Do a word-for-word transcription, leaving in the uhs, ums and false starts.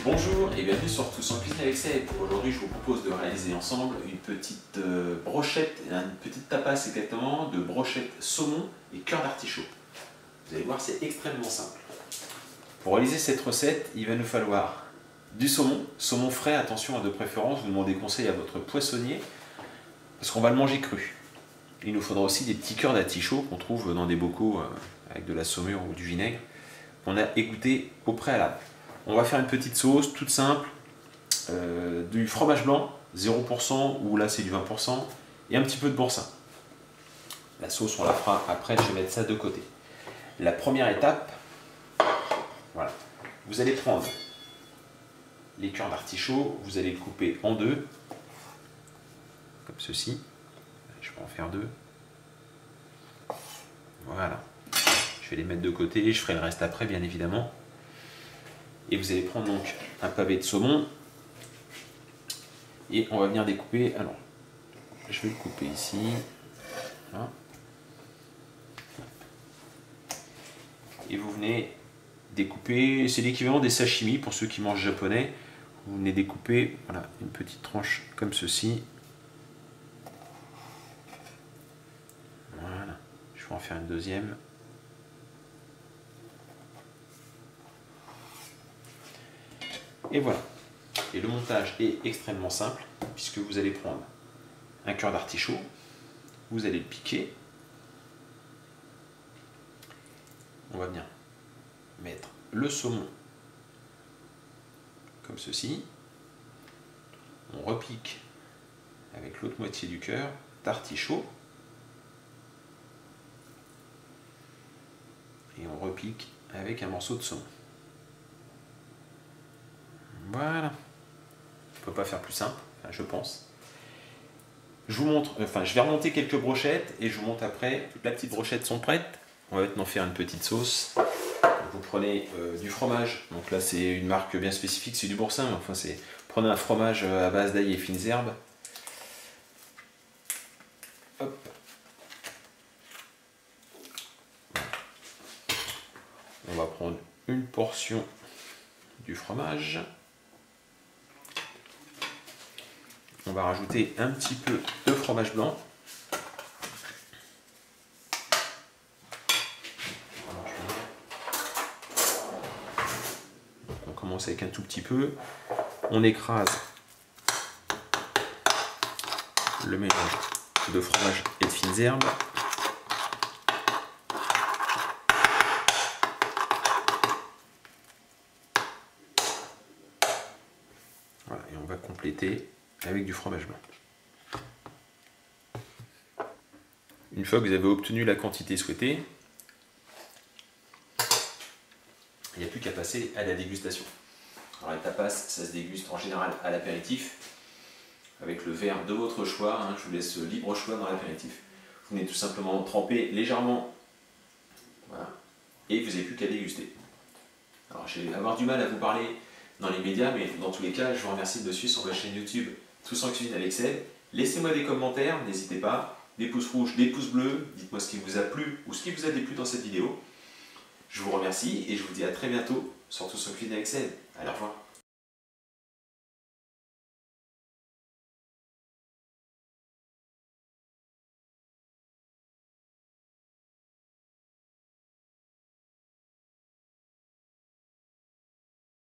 Bonjour et bienvenue sur Tous en Cuisine avec Seb. Aujourd'hui, je vous propose de réaliser ensemble une petite euh, brochette, une petite tapas exactement, de brochette saumon et cœur d'artichaut. Vous allez voir, c'est extrêmement simple. Pour réaliser cette recette, il va nous falloir du saumon, saumon frais, attention de préférence, vous demandez conseil à votre poissonnier, parce qu'on va le manger cru. Il nous faudra aussi des petits cœurs d'artichaut qu'on trouve dans des bocaux euh, avec de la saumure ou du vinaigre, qu'on a égoutté au préalable. On va faire une petite sauce toute simple, euh, du fromage blanc, zéro pour cent, ou là c'est du vingt pour cent, et un petit peu de boursin. La sauce on la fera après, je vais mettre ça de côté. La première étape, voilà, vous allez prendre les cœurs d'artichaut, vous allez le couper en deux, comme ceci. Je peux en faire deux. Voilà. Je vais les mettre de côté, je ferai le reste après bien évidemment. Et vous allez prendre donc un pavé de saumon et on va venir découper. Alors, je vais le couper ici. Voilà. Et vous venez découper, c'est l'équivalent des sashimi pour ceux qui mangent japonais. Vous venez découper, voilà, une petite tranche comme ceci. Voilà, je vais en faire une deuxième. Et voilà. Et le montage est extrêmement simple, puisque vous allez prendre un cœur d'artichaut, vous allez le piquer. On va venir mettre le saumon comme ceci. On repique avec l'autre moitié du cœur d'artichaut. Et on repique avec un morceau de saumon. Voilà, on ne peut pas faire plus simple, enfin, je pense. Je vous montre, enfin je vais remonter quelques brochettes et je vous montre après. Toutes les petites brochettes sont prêtes. On va maintenant faire une petite sauce. Vous prenez euh, du fromage, donc là c'est une marque bien spécifique, c'est du boursin, mais enfin c'est. Prenez un fromage à base d'ail et fines herbes. Hop. On va prendre une portion du fromage. On va rajouter un petit peu de fromage blanc. On commence avec un tout petit peu. On écrase le mélange de fromage et de fines herbes. Voilà, et on va compléter avec du fromage blanc. Une fois que vous avez obtenu la quantité souhaitée, il n'y a plus qu'à passer à la dégustation. Alors les tapas, ça se déguste en général à l'apéritif, avec le verre de votre choix, hein, je vous laisse libre choix dans l'apéritif. Vous venez tout simplement tremper légèrement, voilà, et vous n'avez plus qu'à déguster. Alors je vais avoir du mal à vous parler dans les médias, mais dans tous les cas, je vous remercie de suivre sur ma chaîne YouTube Tous en Cuisine avec Seb. Laissez-moi des commentaires, n'hésitez pas, des pouces rouges, des pouces bleus, dites-moi ce qui vous a plu ou ce qui vous a déplu dans cette vidéo. Je vous remercie et je vous dis à très bientôt sur Tous en Cuisine avec Seb. Allez, au revoir.